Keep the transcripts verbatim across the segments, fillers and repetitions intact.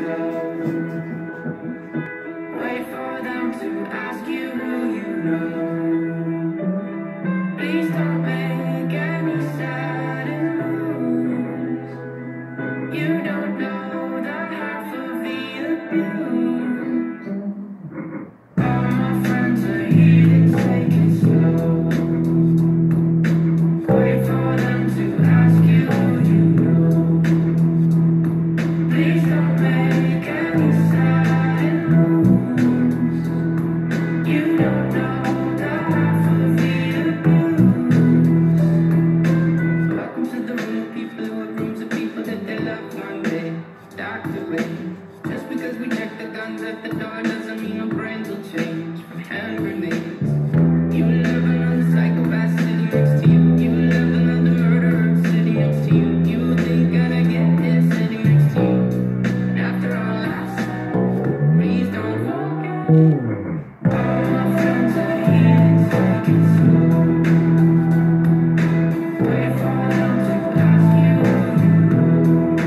slow. Wait for them to ask you who you know. Please don't make any sudden moves. You don't know the half of the abuse. All my friends are here to take it slow. Wait for them to ask you who you know. Please don't make any sudden moves. You don't know the half of the abuse. Welcome to the room of people who have rooms of people that they love one day. Doctor Ray. Just because we check the guns at the door doesn't mean our brains will change from hand grenades. You live another psychopath sitting next to you. You live another murderer sitting next to you. You think gonna get this sitting next to you. And after all that's said, please don't forget. All my friends are here to take it slow. Wait for them to ask you who you know.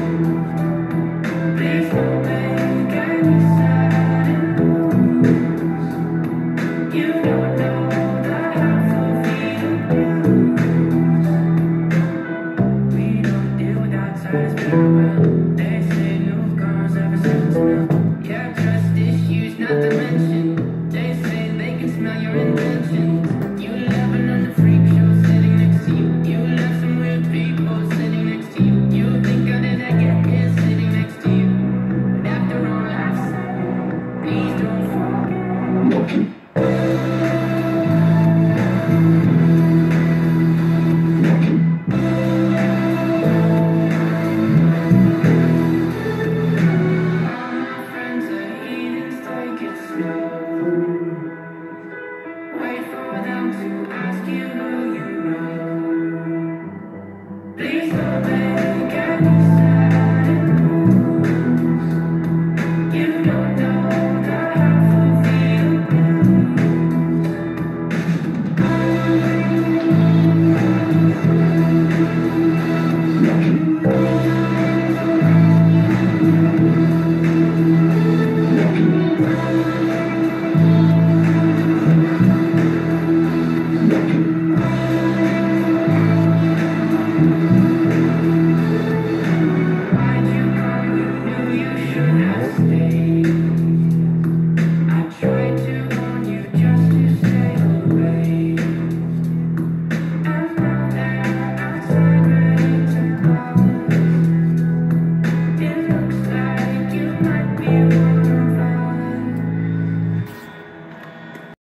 Please don't make any sudden moves. You don't know the half of the abuse. We don't deal with outsiders very well. They say new cars ever since now. Yeah, trust issues not to mention. They say they can smell your intentions. You live another freak show sitting next to you. You left some weird people sitting next to you. You think I didn't get here sitting next to you. But after all I've said, please don't forget. All my friends are heathens, take it slow. Wait for them to ask you who you know. Please don't make any sudden moves. You don't know the half of the Why'd you come? You knew you should have stayed. I tried to warn you just to stay away. And now they're outside ready to buzz. It looks like you might be one